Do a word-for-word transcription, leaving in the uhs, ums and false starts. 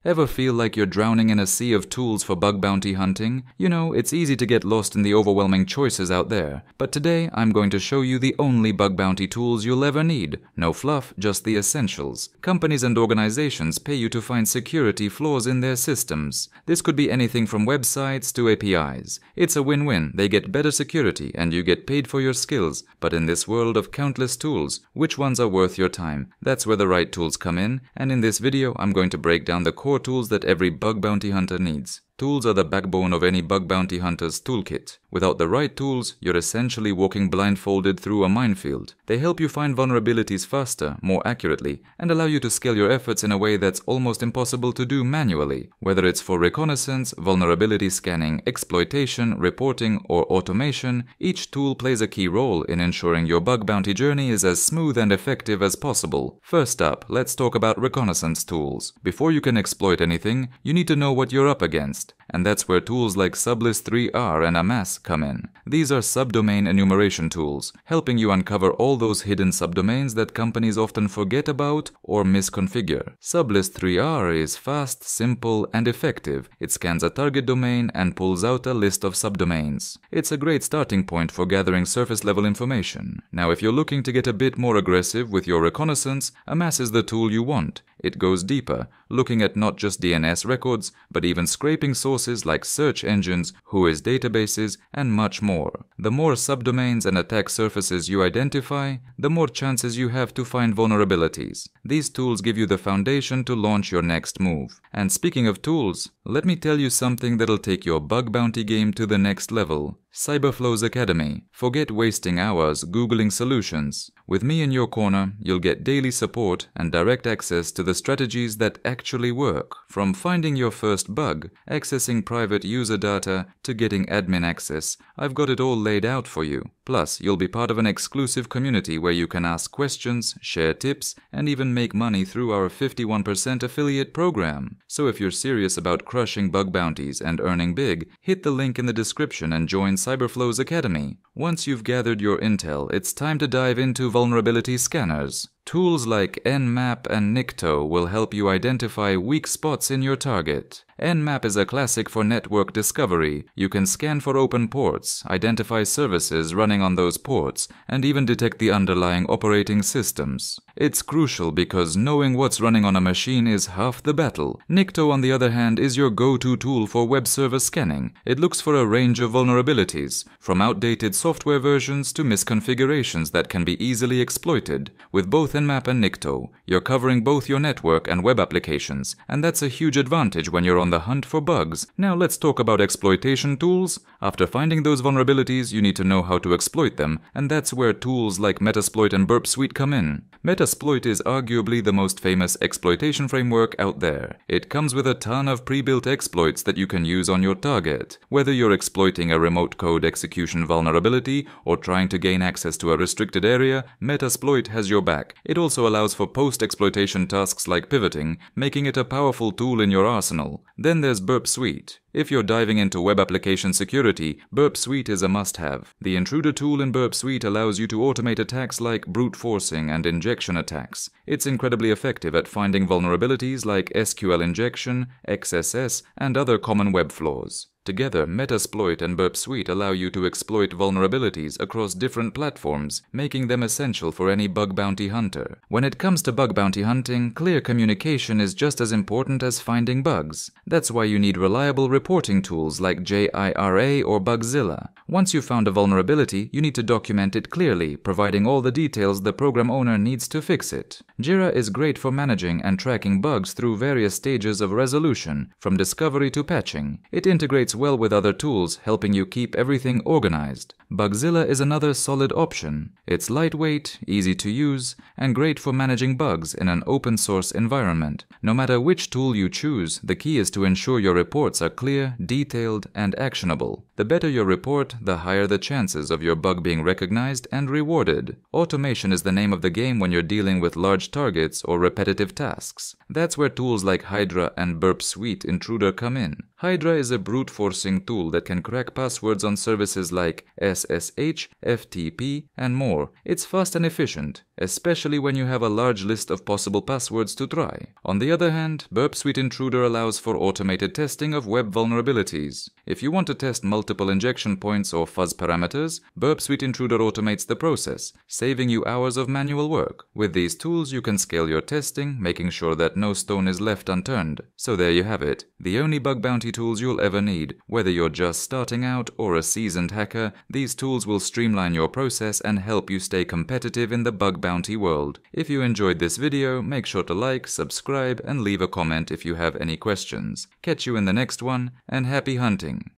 Ever feel like you're drowning in a sea of tools for bug bounty hunting? You know, it's easy to get lost in the overwhelming choices out there. But today, I'm going to show you the only bug bounty tools you'll ever need. No fluff, just the essentials. Companies and organizations pay you to find security flaws in their systems. This could be anything from websites to A P Is. It's a win-win. They get better security and you get paid for your skills. But in this world of countless tools, which ones are worth your time? That's where the right tools come in, and in this video, I'm going to break down the core tools that every bug bounty hunter needs. Tools are the backbone of any bug bounty hunter's toolkit. Without the right tools, you're essentially walking blindfolded through a minefield. They help you find vulnerabilities faster, more accurately, and allow you to scale your efforts in a way that's almost impossible to do manually. Whether it's for reconnaissance, vulnerability scanning, exploitation, reporting, or automation, each tool plays a key role in ensuring your bug bounty journey is as smooth and effective as possible. First up, let's talk about reconnaissance tools. Before you can exploit anything, you need to know what you're up against. And that's where tools like Sublist three R and Amass come in. These are subdomain enumeration tools, helping you uncover all those hidden subdomains that companies often forget about or misconfigure. Sublist three R is fast, simple, and effective. It scans a target domain and pulls out a list of subdomains. It's a great starting point for gathering surface-level information. Now, if you're looking to get a bit more aggressive with your reconnaissance, Amass is the tool you want. It goes deeper, looking at not just D N S records, but even scraping sources like search engines, whois databases, and much more. The more subdomains and attack surfaces you identify, the more chances you have to find vulnerabilities. These tools give you the foundation to launch your next move. And speaking of tools, let me tell you something that'll take your bug bounty game to the next level. Cyberflow's Academy. Forget wasting hours Googling solutions. With me in your corner, you'll get daily support and direct access to the strategies that actually work. From finding your first bug, accessing private user data, to getting admin access, I've got it all laid out for you. Plus, you'll be part of an exclusive community where you can ask questions, share tips, and even make money through our fifty-one percent affiliate program. So if you're serious about crushing bug bounties and earning big, hit the link in the description and join Cyberflow's Academy. Once you've gathered your intel, it's time to dive into vulnerability scanners. Tools like Nmap and Nikto will help you identify weak spots in your target. Nmap is a classic for network discovery. You can scan for open ports, identify services running on those ports, and even detect the underlying operating systems. It's crucial because knowing what's running on a machine is half the battle. Nikto, on the other hand, is your go-to tool for web server scanning. It looks for a range of vulnerabilities, from outdated software versions to misconfigurations that can be easily exploited. With both Nmap and Nikto, you're covering both your network and web applications, and that's a huge advantage when you're on the hunt for bugs. Now let's talk about exploitation tools. After finding those vulnerabilities, you need to know how to exploit them, and that's where tools like Metasploit and Burp come in. Metasploit is arguably the most famous exploitation framework out there. It comes with a ton of pre-built exploits that you can use on your target. Whether you're exploiting a remote code execution vulnerability or trying to gain access to a restricted area, Metasploit has your back. It also allows for post-exploitation tasks like pivoting, making it a powerful tool in your arsenal. Then there's Burp. If you're diving into web application security, Burp is a must-have. The Intruder tool in Burp allows you to automate attacks like brute forcing and injection attacks. It's incredibly effective at finding vulnerabilities like S Q L injection, X S S, and other common web flaws. Together, Metasploit and Burp allow you to exploit vulnerabilities across different platforms, making them essential for any bug bounty hunter. When it comes to bug bounty hunting, clear communication is just as important as finding bugs. That's why you need reliable reporting tools like J I R A or Bugzilla. Once you've found a vulnerability, you need to document it clearly, providing all the details the program owner needs to fix it. JIRA is great for managing and tracking bugs through various stages of resolution, from discovery to patching. It integrates well with other tools, helping you keep everything organized. Bugzilla is another solid option. It's lightweight, easy to use, and great for managing bugs in an open source environment. No matter which tool you choose, the key is to ensure your reports are clear clear, detailed, and actionable. The better your report, the higher the chances of your bug being recognized and rewarded. Automation is the name of the game when you're dealing with large targets or repetitive tasks. That's where tools like Hydra and Burp Suite Intruder come in. Hydra is a brute-forcing tool that can crack passwords on services like S S H, F T P, and more. It's fast and efficient, especially when you have a large list of possible passwords to try. On the other hand, Burp Suite Intruder allows for automated testing of web vulnerabilities. If you want to test multiple injection points or fuzz parameters, Burp Suite Intruder automates the process, saving you hours of manual work. With these tools, you can scale your testing, making sure that no stone is left unturned. So there you have it, the only bug bounty tools you'll ever need. Whether you're just starting out or a seasoned hacker, these tools will streamline your process and help you stay competitive in the bug bounty world. If you enjoyed this video, make sure to like, subscribe, and leave a comment if you have any questions. Catch you in the next one, and happy hunting!